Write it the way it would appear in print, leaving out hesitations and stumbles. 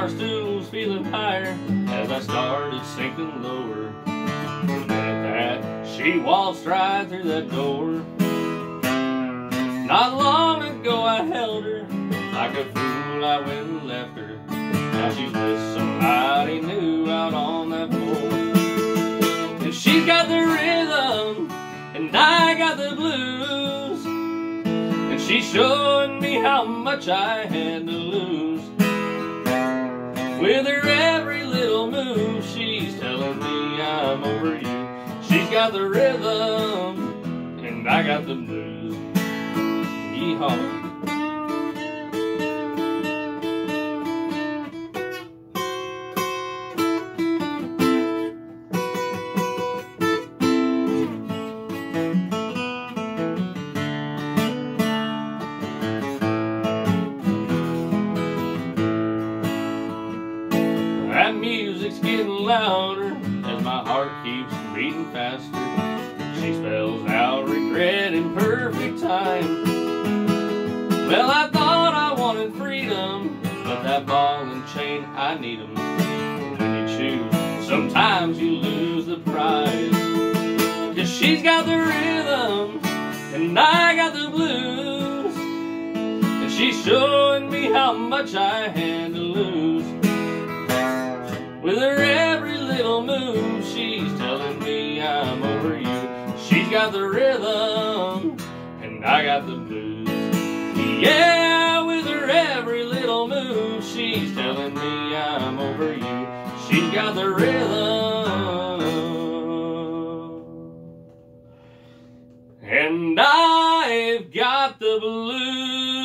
bar stools feeling higher as I started sinking lower. And at that, she waltzed right through that door. Not long ago I held her, like a fool I went and left her. Now she's with somebody new out on that floor. And she's got the rhythm, and I got the blues. And she's showing me how much I had to lose. With her every little move, she's telling me I'm over you. She's got the rhythm, and I got the blues. Yeehaw. That music's getting louder as my heart keeps beating faster. She spells out regret in perfect time. Well, I thought I wanted freedom, but that ball and chain, I need 'em. When you choose, sometimes you lose the prize. 'Cause she's got the rhythm, and I got the blues. And she's showing me how much I had to lose. With her every little move, she's telling me I'm over you. She's got the rhythm, and I got the blues. Yeah, with her every little move, she's telling me I'm over you. She's got the rhythm, and I've got the blues.